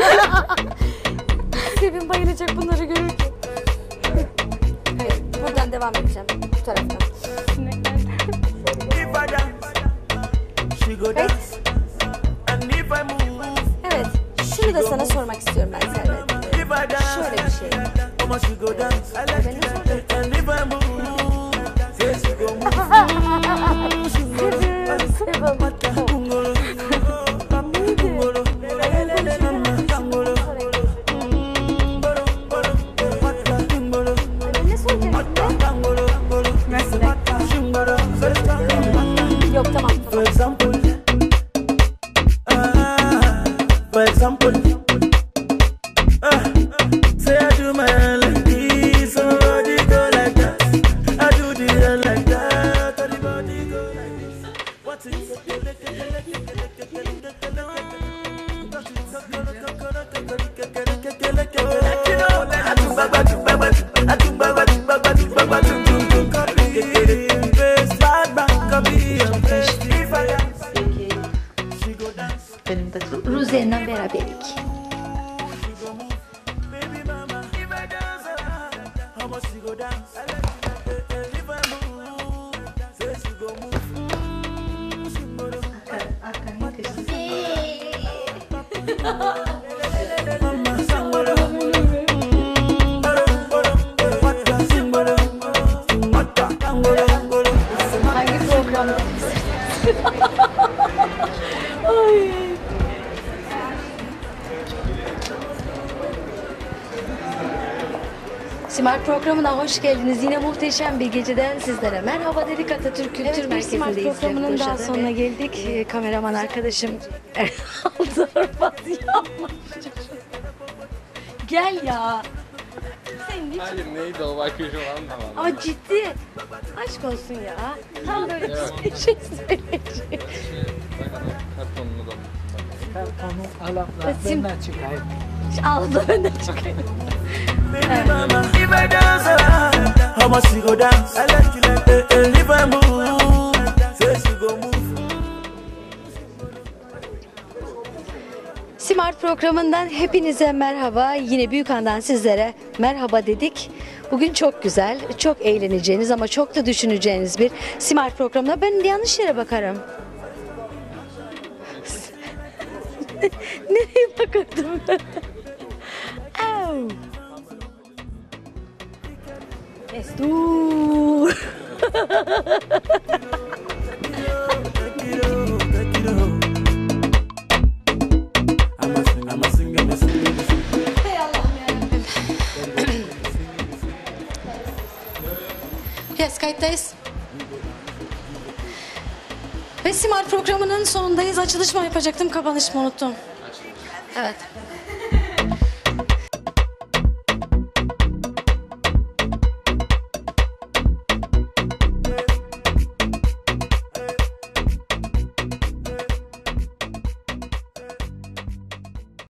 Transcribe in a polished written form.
Sevim bayılacak bunları görürken. Evet, buradan devam edeceğim. Bu taraftan. Evet. Evet, şunu da sana sormak istiyorum ben Servet. Şöyle bir şey. Ben ne Yok tamam. For example, say I do my hair like this, somebody go like that. I do the hair like that, everybody go like this. What's it? Benim de Ruzen'le beraberlik. Hangi programda? Ay. Simar programına hoş geldiniz. Yine muhteşem bir geceden sizlere merhaba dedik. Atatürk Kültür Merkezi'ndeyiz. Evet, programının daha sonuna geldik. Kameraman arkadaşım Erhal Zarfaz yapmış. Gel ya. Sen hiç... Hayır neydi o bakışı anlamadım. Aa ciddi. Aşk olsun ya. Tam böyle bir şey söyleyecek. Kartonunu da. Kartonu alanlar benden çıkayım. Al da benden çıkayım. Baby mama, if I dance around, how much you go dance? I like you like that. And if I move, say she go move. Simar programından hepinize merhaba. Yine Büyükhan'dan sizlere merhaba dedik. Bugün çok güzel, çok eğleneceğiniz ama çok da düşüneceğiniz bir Simar programına. Ben yanlış yere bakarım. Nereye bakardım ben? Au. Dur. Hey Allah'ım yarabbim. Yes, kayıttayız. Ve Simar programının sonundayız. Açılış mı yapacaktım, kapanış mı unuttum. Evet.